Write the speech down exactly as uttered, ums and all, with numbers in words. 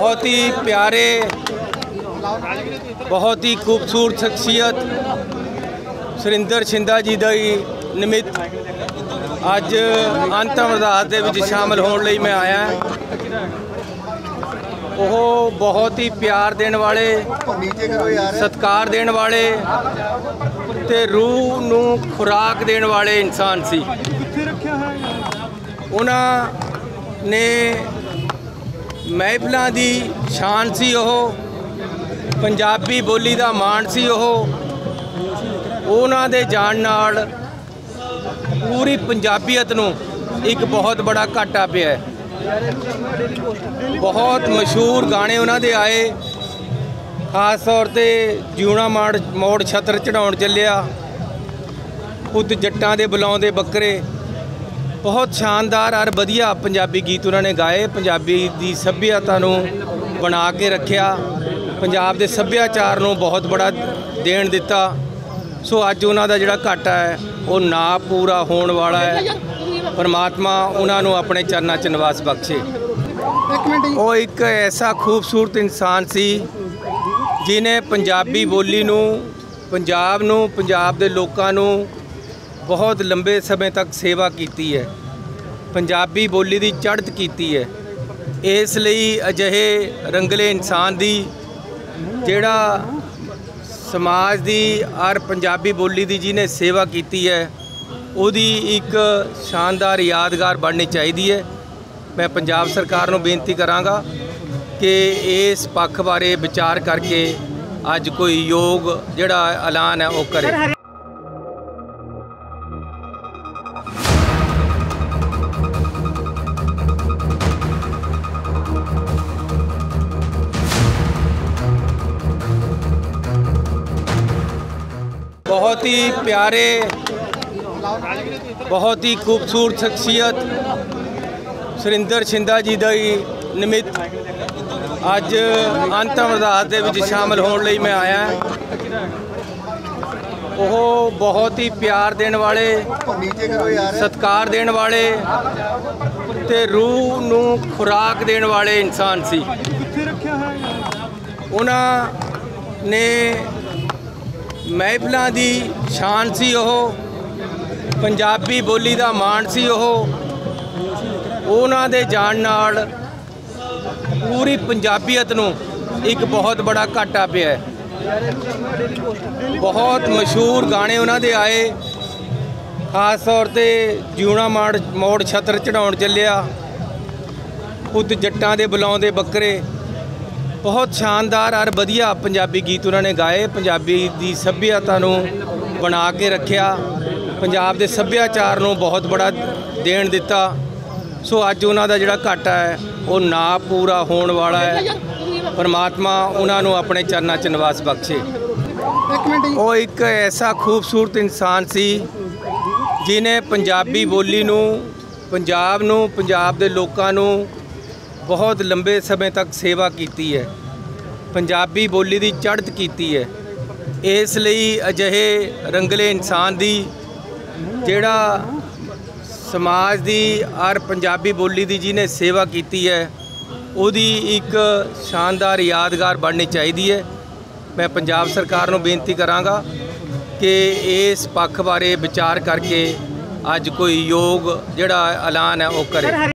बहुत ही प्यारे, बहुत ही खूबसूरत शख्सियत सुरिंदर छिंदा जी दा निमित्त अज अंतिम अरदास दे विच शामिल होने लई मैं आया। वो बहुत ही प्यार देने वाले, सत्कार देने वाले ते रूह नूं खुराक देने वाले इंसान सी। उन्हां ने महफिलों की शान सी, ओह पंजाबी बोली का मान सी। ओह उन्हां दे जाण नाल पूरी पंजाबीयत नूं एक बहुत बड़ा घाटा पिया है। बहुत मशहूर गाने उन्हां दे आए, खास तौर पर जिउणा माड़ मोड़ छत्र चढ़ाउण चलिया, पुत जट्टां दे बुलाउंदे बकरे, बहुत शानदार और वधिया पंजाबी गीत उन्होंने गाए। पंजाबी की सभ्यता नूं बना के रखिया, पंजाब के सभ्याचार नूं बहुत बड़ा देण दिता। सो अज उन्हां दा जिहड़ा घाटा है वो ना पूरा होने वाला है। परमात्मा उन्होंने अपने चरनां च निवास बख्शे। वो एक ऐसा खूबसूरत इंसान सी जिन्हें पंजाबी बोली नूं, पंजाब नूं, पंजाब दे लोकां नूं बहुत लंबे समय तक सेवा की है, पंजाबी बोली की चढ़त की है। इसलिए अजिहे रंगले इंसान की जिहड़ा समाज की और पंजाबी बोली की जिन्हें सेवा की है, उहदी एक शानदार यादगार बननी चाहिए है। मैं पंजाब सरकार नूं बेनती करांगा कि इस पक्ष बारे विचार करके अज कोई योग जिहड़ा ऐलान है वो करे। बहुत ही प्यारे, बहुत ही खूबसूरत शख्सियत सुरिंदर छिंदा जी दा निमित्त अज अंतिम अरदास दे विच शामिल होने लई मैं आया। वो बहुत ही प्यार देने वाले, सत्कार देने वाले ते रूह नूं खुराक देने वाले इंसान सी। उन्हां ने महफिलों की शान सी, ओह पंजाबी बोली का मान सी। ओह उन्हां दे जाण नाल पूरी पंजाबीयत नूं एक बहुत बड़ा घाटा पिया है। बहुत मशहूर गाने उन्हां दे आए, खास तौर पर जिउणा माड़ मोड़ छत्र चढ़ाउण चलिया, पुत जट्टां दे बुलाउंदे बकरे, बहुत शानदार और वधिया पंजाबी गीत उन्होंने गाए। पंजाबी की सभ्यता नूं बना के रखिया, पंजाब के सभ्याचार नूं बहुत बड़ा देण दिता। सो अज उन्हां दा जिहड़ा घाटा है वो ना पूरा होने वाला है। परमात्मा उन्होंने अपने चरनां च निवास बख्शे। वो एक ऐसा खूबसूरत इंसान सी जिन्हें पंजाबी बोली नूं, पंजाब नूं, पंजाब दे लोकां नूं बहुत लंबे समय तक सेवा की है, पंजाबी बोली की चढ़त की है। इसलिए अजिहे रंगले इंसान की जिहड़ा समाज की और पंजाबी बोली की जिन्हें सेवा की है, उहदी एक शानदार यादगार बननी चाहिए है। मैं पंजाब सरकार नूं बेनती करांगा कि इस पक्ष बारे विचार करके अज कोई योग जिहड़ा ऐलान है वो करे।